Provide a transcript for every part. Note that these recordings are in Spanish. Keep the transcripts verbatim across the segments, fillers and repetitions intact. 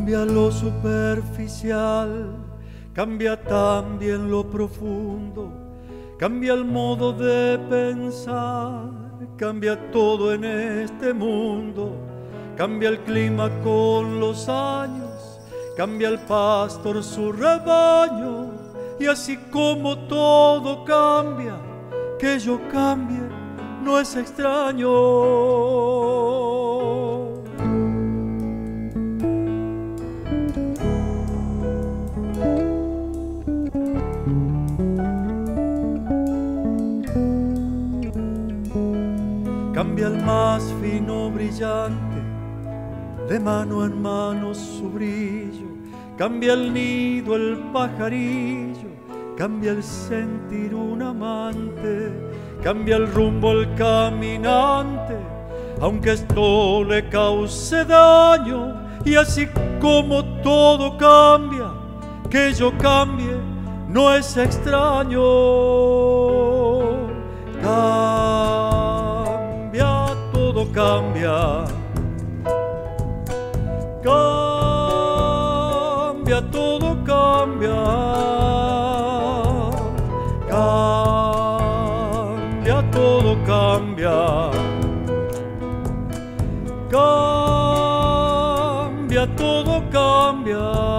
Cambia lo superficial, cambia también lo profundo, cambia el modo de pensar, cambia todo en este mundo, cambia el clima con los años, cambia el pastor su rebaño, y así como todo cambia, que yo cambie no es extraño. Cambia el más fino brillante, de mano en mano su brillo, cambia el nido el pajarillo, cambia el sentir un amante, cambia el rumbo el caminante, aunque esto le cause daño, y así como todo cambia, que yo cambie no es extraño. Cambia, todo cambia, cambia, todo cambia, cambia, todo cambia, cambia, todo cambia.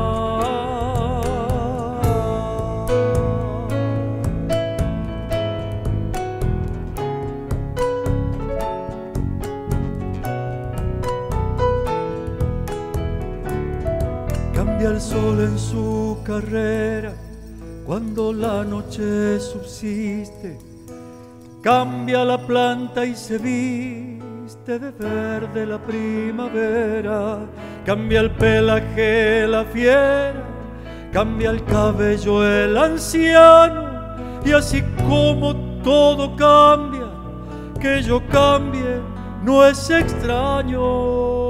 Cambia el sol en su carrera cuando la noche subsiste, cambia la planta y se viste de verde la primavera, cambia el pelaje la fiera, cambia el cabello el anciano, y así como todo cambia, que yo cambie no es extraño.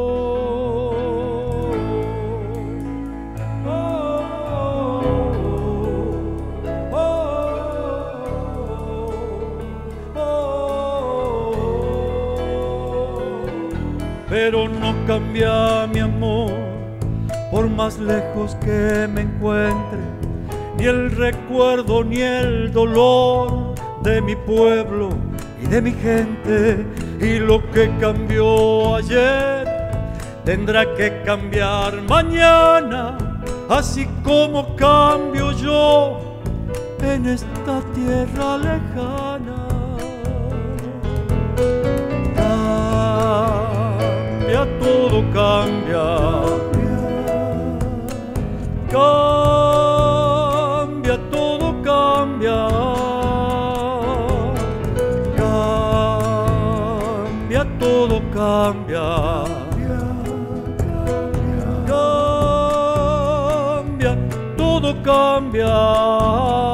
Pero no cambia mi amor, por más lejos que me encuentre, ni el recuerdo ni el dolor de mi pueblo y de mi gente. Y lo que cambió ayer tendrá que cambiar mañana, así como cambio yo en esta tierra lejana. Todo cambia, cambia, todo cambia, cambia, todo cambia, cambia, todo cambia.